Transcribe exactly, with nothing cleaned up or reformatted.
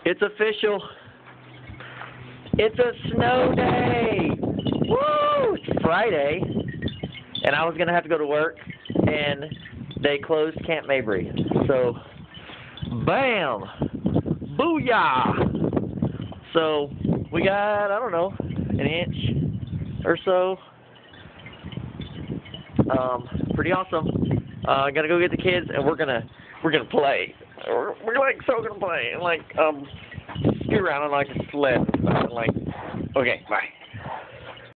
It's official. It's a snow day. Woo! It's Friday, and I was gonna have to go to work, and they closed Camp Mabry. So, bam, booyah! So we got, I don't know, an inch or so. Um, pretty awesome. Uh, gotta go get the kids, and we're gonna we're gonna play. We're, we're like so gonna play, and like um, scoot around on like a sled and stuff. And, like, okay, bye.